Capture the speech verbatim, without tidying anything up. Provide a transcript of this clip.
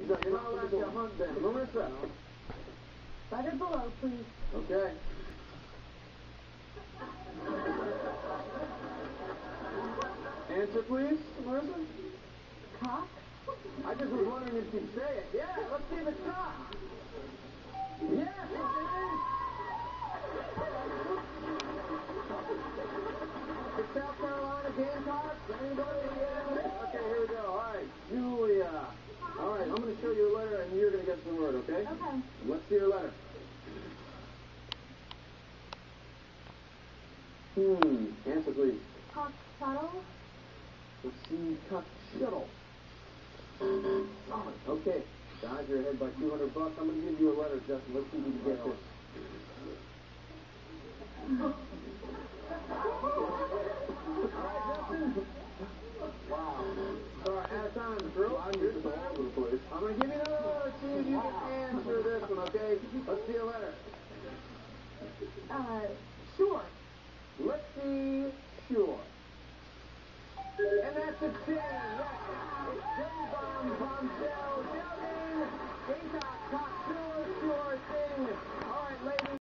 Lisa, you're not allowed to hunt them. Marissa. Letter below, please. Okay. Answer, please, Marissa. Cock? I just was wondering if you'd say it. Yeah, let's see if it's cock. Yes, it is. The South Carolina Gamecocks. Anybody? Yeah. Okay, here we go. All right, Julia. All right, I'm going to show you a letter, and you're going to guess the word, okay? Okay. Let's see your letter. Hmm. Answer, please. Cock shuttle? Let's see. Cock shuttle. Okay. Guys, you're ahead by two hundred bucks. I'm going to give you a letter, Justin. Let's see if you can get this. Wow. Sorry, out of time, Drew. I'm going to give you another letter. See if you can answer this one, okay? Let's see a letter. Uh, sure. Let's see, sure. And that's a T. Yes. It's J-Bomb, Bombshell, Geraldine, Gamecock, Cock, Sure, Sure Thing. All right, ladies.